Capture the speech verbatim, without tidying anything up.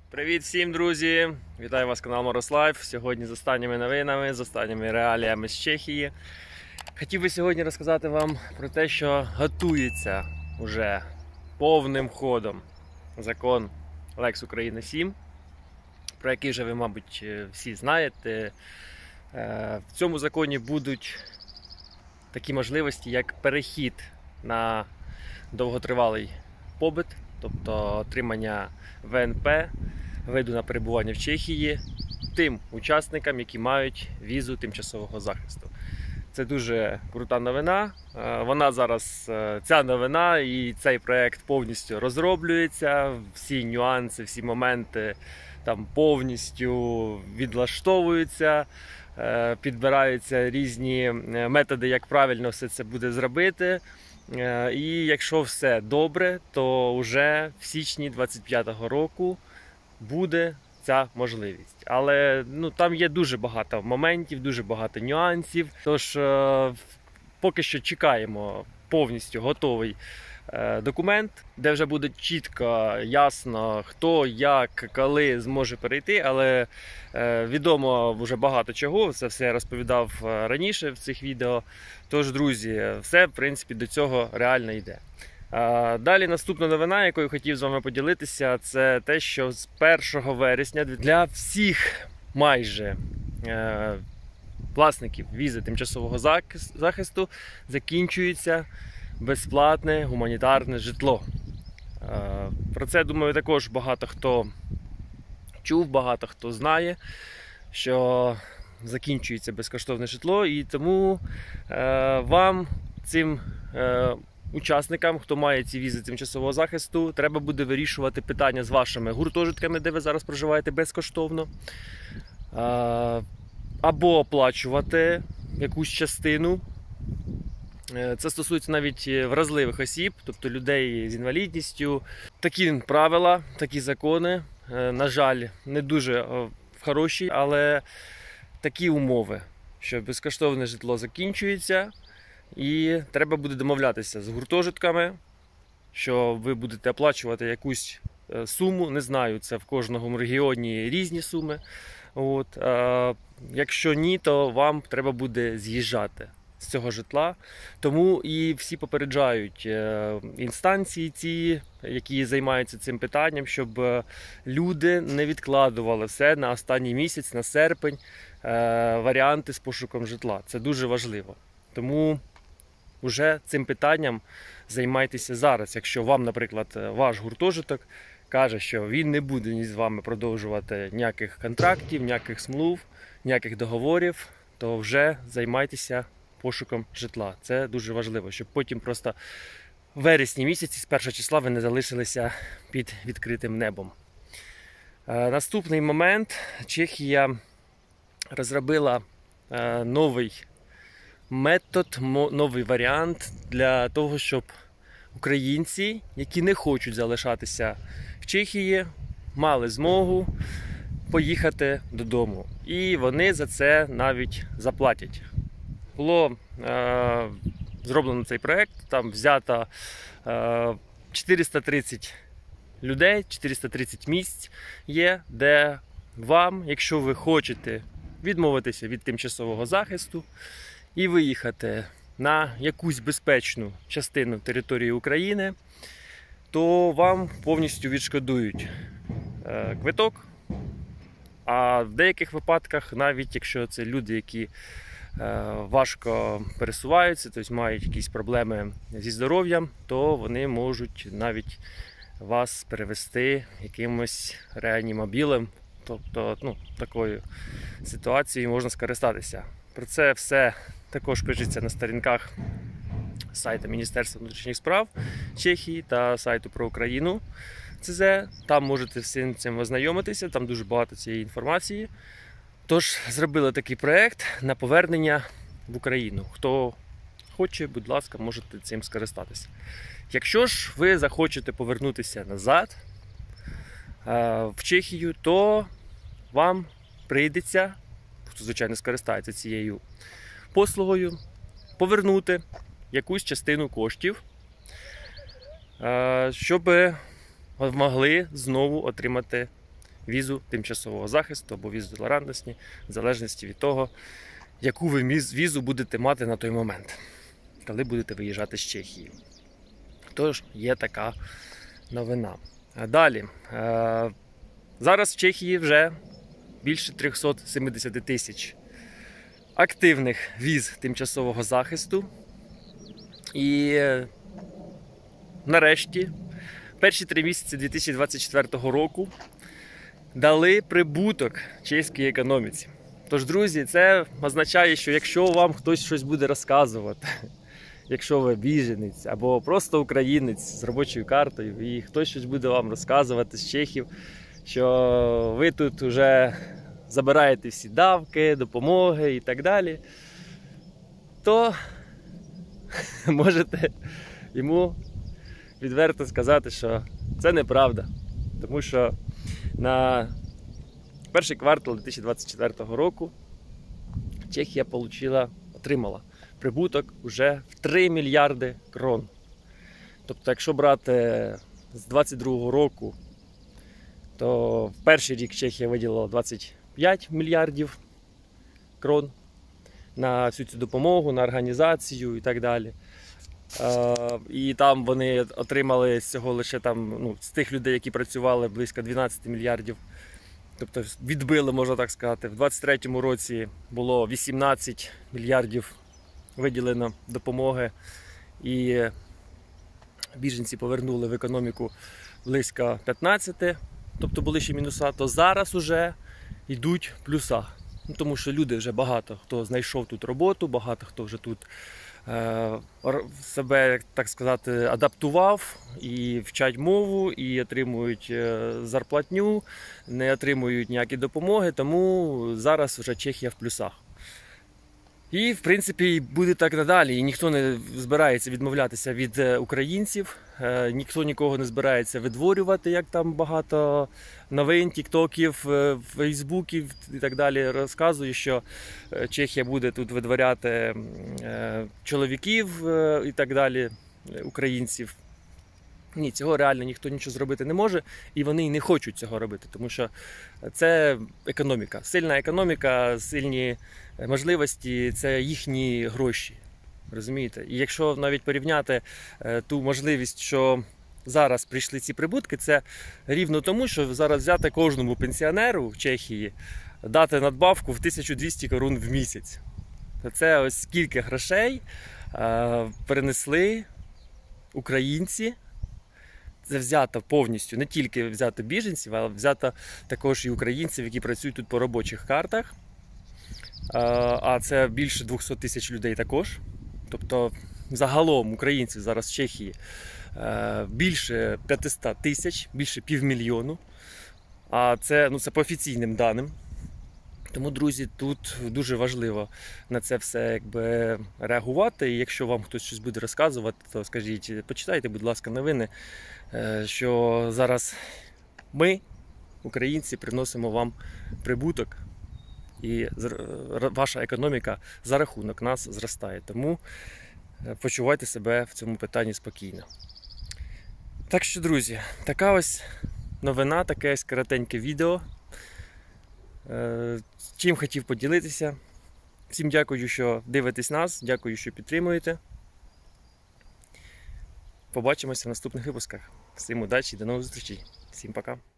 Привіт всім, друзі! Вітаю вас, канал Мороз Лайф. Сьогодні з останніми новинами, з останніми реаліями з Чехії. Хотів би сьогодні розказати вам про те, що готується уже повним ходом закон Лекс Україна сім, про який вже ви, мабуть, всі знаєте. В цьому законі будуть такі можливості, як перехід на довготривалий побит, тобто отримання В Н П, виду на перебування в Чехії, тим учасникам, які мають візу тимчасового захисту. Це дуже крута новина. Вона зараз, ця новина і цей проект повністю розроблюється. Всі нюанси, всі моменти там повністю відлаштовуються, підбираються різні методи, як правильно все це буде зробити. І якщо все добре, то вже в січні двадцять п'ятого року буде ця можливість. Але ну, там є дуже багато моментів, дуже багато нюансів. Тож е, поки що чекаємо повністю готовий е, документ, де вже буде чітко, ясно, хто, як, коли зможе перейти. Але е, відомо вже багато чого, це все я розповідав раніше в цих відео. Тож, друзі, все, в принципі, до цього реально йде. Далі наступна новина, якою хотів з вами поділитися, це те, що з першого вересня для всіх майже е, власників візи тимчасового захисту закінчується безплатне гуманітарне житло. Е, про це, думаю, також багато хто чув, багато хто знає, що закінчується безкоштовне житло, і тому е, вам, цим е, учасникам, хто має ці візи тимчасового захисту, треба буде вирішувати питання з вашими гуртожитками, де ви зараз проживаєте безкоштовно, або оплачувати якусь частину. Це стосується навіть вразливих осіб, тобто людей з інвалідністю. Такі правила, такі закони, на жаль, не дуже хороші, але такі умови, що безкоштовне житло закінчується. І треба буде домовлятися з гуртожитками, що ви будете оплачувати якусь суму. Не знаю, це в кожному регіоні різні суми. От. А якщо ні, то вам треба буде з'їжджати з цього житла. Тому і всі попереджають інстанції ці, які займаються цим питанням, щоб люди не відкладували все на останній місяць, на серпень, варіанти з пошуком житла. Це дуже важливо. Тому вже цим питанням займайтеся зараз. Якщо вам, наприклад, ваш гуртожиток каже, що він не буде ні з вами продовжувати ніяких контрактів, ніяких смлув, ніяких договорів, то вже займайтеся пошуком житла. Це дуже важливо, щоб потім просто в вересні місяці з першого числа ви не залишилися під відкритим небом. Наступний момент. Чехія розробила новий метод, новий варіант для того, щоб українці, які не хочуть залишатися в Чехії, мали змогу поїхати додому. І вони за це навіть заплатять. Було е, зроблено цей проєкт, там взято е, чотириста тридцять людей, чотириста тридцять місць є, де вам, якщо ви хочете відмовитися від тимчасового захисту і виїхати на якусь безпечну частину території України, то вам повністю відшкодують квиток. А в деяких випадках, навіть якщо це люди, які важко пересуваються, тобто мають якісь проблеми зі здоров'ям, то вони можуть навіть вас перевезти якимось реанімобілем. Тобто, ну, такою ситуацією можна скористатися. Про це все також пишеться на сторінках сайту Міністерства внутрішніх справ Чехії та сайту про Україну Це Зе. Там можете всім цим ознайомитися, там дуже багато цієї інформації. Тож, зробили такий проєкт на повернення в Україну. Хто хоче, будь ласка, можете цим скористатися. Якщо ж ви захочете повернутися назад в Чехію, то вам прийдеться, хто, звичайно, скористається цією послугою, повернути якусь частину коштів, щоб могли знову отримати візу тимчасового захисту або візу толерантності, в залежності від того, яку ви візу будете мати на той момент, коли будете виїжджати з Чехії. Тож, є така новина. А далі. Зараз в Чехії вже більше триста сімдесят тисяч активних віз тимчасового захисту. І нарешті, перші три місяці дві тисячі двадцять четвертого року дали прибуток чеській економіці. Тож, друзі, це означає, що якщо вам хтось щось буде розказувати, якщо ви біженець або просто українець з робочою картою, і хтось щось буде вам розказувати з чехів, що ви тут вже забираєте всі давки, допомоги і так далі, то можете йому відверто сказати, що це неправда. Тому що на перший квартал дві тисячі двадцять четвертого року Чехія отримала, отримала прибуток вже в три мільярди крон. Тобто, якщо брати з двадцять другого року, то в перший рік Чехія виділила двадцять п'ять мільярдів крон на всю цю допомогу, на організацію і так далі. І там вони отримали з цього лише там, ну, з тих людей, які працювали, близько дванадцять мільярдів. Тобто відбили, можна так сказати. В двадцять третьому році було вісімнадцять мільярдів виділено допомоги. І біженці повернули в економіку близько п'ятнадцять. Тобто були ще мінуса. То зараз уже йдуть плюса. Ну, тому що люди вже багато хто знайшов тут роботу, багато хто вже тут е, себе, так сказати, адаптував і вчать мову, і отримують е, зарплатню, не отримують ніякі допомоги, тому зараз вже Чехія в плюсах. І, в принципі, буде так надалі. І ніхто не збирається відмовлятися від українців, ніхто нікого не збирається видворювати, як там багато новин, тіктоків, фейсбуків і так далі розказує, що Чехія буде тут видворяти чоловіків і так далі, українців. Ні, цього реально ніхто нічого зробити не може, і вони й не хочуть цього робити, тому що це економіка. Сильна економіка, сильні можливості – це їхні гроші. Розумієте? І якщо навіть порівняти ту можливість, що зараз прийшли ці прибутки, це рівно тому, що зараз взяти кожному пенсіонеру в Чехії, дати надбавку в тисячу двісті корун в місяць. Це ось скільки грошей перенесли українці. Це взято повністю, не тільки взято біженців, а взято також і українців, які працюють тут по робочих картах. А це більше двохсот тисяч людей також. Тобто загалом українців зараз в Чехії більше п'ятсот тисяч, більше півмільйону. А це, ну, це по офіційним даним. Тому, друзі, тут дуже важливо на це все якби реагувати. І якщо вам хтось щось буде розказувати, то скажіть, почитайте, будь ласка, новини, що зараз ми, українці, приносимо вам прибуток. І ваша економіка за рахунок нас зростає. Тому почувайте себе в цьому питанні спокійно. Так що, друзі, така ось новина, таке ось коротеньке відео. Чим хотів поділитися. Всім дякую, що дивитесь нас, дякую, що підтримуєте. Побачимося в наступних випусках. Всім удачі, до нових зустрічей. Всім пока.